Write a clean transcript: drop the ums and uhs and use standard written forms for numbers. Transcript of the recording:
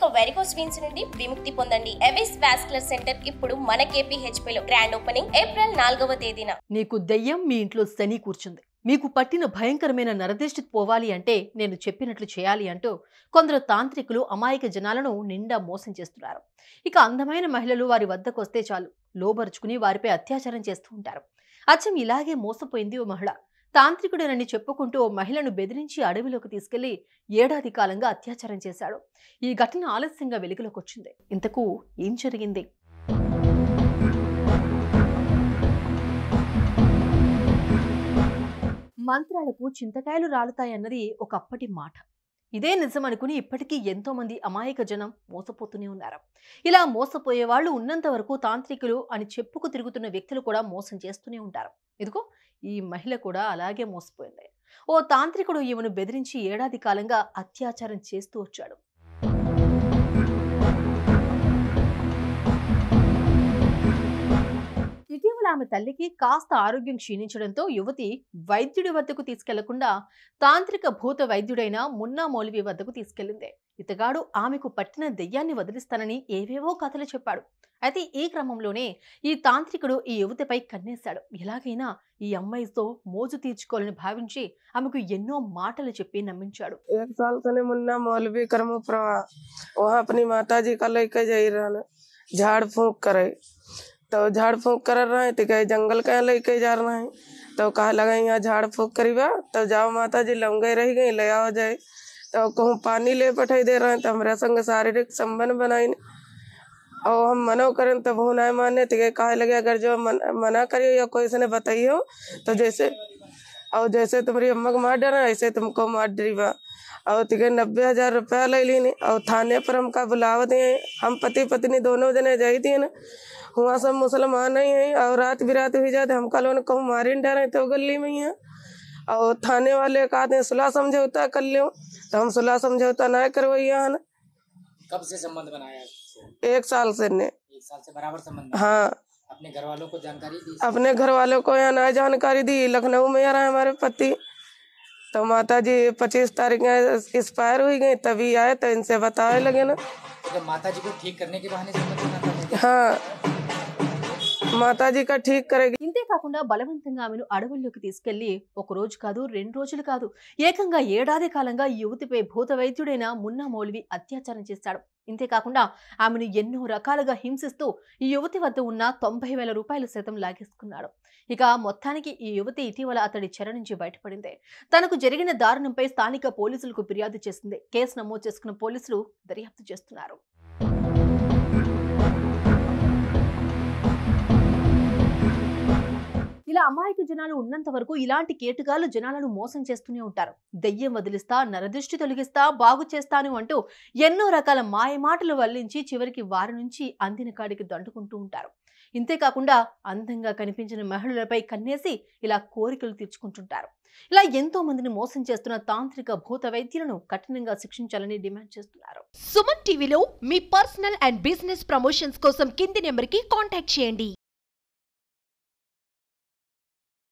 ఇక varicose veins నుండి విముక్తి పొందండి. ఎవిస్ వాస్కులర్ సెంటర్ ఇప్పుడు మన KPHP లో గ్రాండ్ ఓపెనింగ్ ఏప్రిల్ 4వ తేదీన. నీకు దెయ్యం మీ ఇంట్లో శని కూర్చుంది, మీకు పట్టిన భయంకరమైన నరదిష్టి పోవాలి అంటే నేను చెప్పినట్లు చేయాలి అంటూ కొందరు తాంత్రికులు అమాయక జనాలను నిండా మోసం చేస్తున్నారు. ఇక అందమైన మహిళలు వారి వద్దకు వస్తే చాలు లోబరుచుకుని వారిపై అత్యాచారం చేస్తూ ఉంటారు. అచ్చం ఇలాగే మోసపోయింది ఓ మహిళ. తాంత్రికుడేనని చెప్పుకుంటూ ఓ మహిళను బెదిరించి అడవిలోకి తీసుకెళ్లి ఏడాది కాలంగా అత్యాచారం చేశాడు. ఈ ఘటన ఆలస్యంగా వెలుగులోకి వచ్చింది. ఇంతకు ఏం జరిగింది? మంత్రాలకు చింతకాయలు రాలుతాయన్నది ఒకప్పటి మాట. ఇదే నిజం అనుకుని ఇప్పటికీ ఎంతో మంది అమాయక జనం మోసపోతూనే ఉన్నారు. ఇలా మోసపోయే వాళ్ళు ఉన్నంత వరకు తాంత్రికులు అని చెప్పుకు తిరుగుతున్న వ్యక్తులు కూడా మోసం చేస్తూనే ఉంటారు. ఇదిగో ఈ మహిళ కూడా అలాగే మోసపోయింది. ఓ తాంత్రికుడు ఈమెను బెదిరించి ఏడాది కాలంగా అత్యాచారం చేస్తూ వచ్చాడు. ఇటీవల ఆమె తల్లికి కాస్త ఆరోగ్యం క్షీణించడంతో యువతి వైద్యుడి వద్దకు తీసుకెళ్లకుండా తాంత్రిక భూత వైద్యుడైన మున్నా మౌలవి వద్దకు తీసుకెళ్లింది. ఇతగాడు ఆమెకు పట్టిన దెయ్యాన్ని వదిలిస్తానని ఏవేవో కథలు చెప్పాడు. అయితే ఈ క్రమంలోనే ఈ తాంత్రికుడు ఈ యువతిపై కన్నేశాడు. ఎలాగైనా ఈ అమ్మాయితో మోజు తీర్చుకోవాలని భావించి ఆమెకు ఎన్నో మాటలు చెప్పి నమ్మించాడు. एक साल से मुन्ना मौलवी कर्मपुरा वहाँ अपनी माता जी का लेके जाई रहा झाड़ फूंक करे, तो झाड़ फूंक कर रहे हैं तो कहे जंगल कहीं लेके जा रहे हैं, तो कहा लगा यहाँ झाड़ फूंक करीबा, तो जाओ माता जी लौंगे रह गई ले आओ जाए, तो कहूँ पानी ले पठाई दे रहे हैं, तो हमारे संग शारीरिक संबंध बनाई और हम मनो करें तब तो ना माने, तो कहा लगे अगर जो मना करियो या कोई से बताइयो तो जैसे और जैसे तुम्हारी अम्मा को मार डरा ऐसे तुमको मार डरीबा, और तिके 90,000 रुपया ले ली और थाने पर हमका बुलाव दिए। हम पति पत्नी दोनों जने जाई थी न, हुआ सब मुसलमान ही हैं और रात बिरात हुई जाते हमका लोग कहूँ मारी डरे तो गली में ही है, और थाने वाले कहते हैं सुलह समझौता कर लो, तो हम सुलह समझौता ना करवाइया है न। कब से संबंध बनाया? 1 साल से ने। 1 साल से बराबर संबंध। हाँ, अपने घर वालों को जानकारी दी? अपने घर वालों को यहाँ ना जानकारी दी। लखनऊ में आ रहा है हमारे पति, तो माता जी 25 तारीख एक्सपायर हुई गई, तभी आए तो इनसे बताए लगे ना। तो माता जी को ठीक करने के बहाने संबंध बनाता था? हाँ, మాతాజీ కా ఠీక్ కరేగి. ఇంతేకాకుండా బలవంతంగా ఆమెను అడవుల్లోకి తీసుకెళ్లి ఒక రోజు కాదు 2 రోజులు కాదు ఏకంగా ఏడాది కాలంగా ఈ యువతిపై భూత వైద్యుడైన మున్నా మౌలవి అత్యాచారం చేశాడు. ఇంతేకాకుండా ఆమెను ఎన్నో రకాలుగా హింసిస్తూ ఈ యువతి వద్ద ఉన్న 90,000 రూపాయలు సైతం లాగేసుకున్నాడు. ఇక మొత్తానికి ఈ యువతి ఇటీవల అతడి చెర నుంచి బయటపడింది. తనకు జరిగిన దారుణంపై స్థానిక పోలీసులకు ఫిర్యాదు చేసింది. కేసు నమోదు చేసుకున్న పోలీసులు దర్యాప్తు చేస్తున్నారు. ఇలా అమాయక జనాలు ఉన్నంత వరకు ఇలాంటి కేటుగాలు జనాలను మోసం చేస్తూనే ఉంటారు. దెయ్యం వదిలిస్తా, నరదృష్టి తొలగిస్తా, బాగు చేస్తాను అంటూ ఎన్నో రకాల మాయమాటలు వల్లించి చివరికి వారి నుంచి అందిన కాడికి దండుకుంటూ ఉంటారు. ఇంతేకాకుండా అందంగా కనిపించిన మహిళలపై కన్నేసి ఇలా కోరికలు తీర్చుకుంటుంటారు. ఇలా ఎంతో మందిని మోసం చేస్తున్న తాంత్రిక భూత వైద్యులను కఠినంగా శిక్షించాలని డిమాండ్ చేస్తున్నారు. సుమన్ టీవీలో మీ పర్సనల్ అండ్ బిజినెస్ ప్రమోషన్స్ కోసం కింది నెంబర్కి కాంటాక్ట్ చేయండి.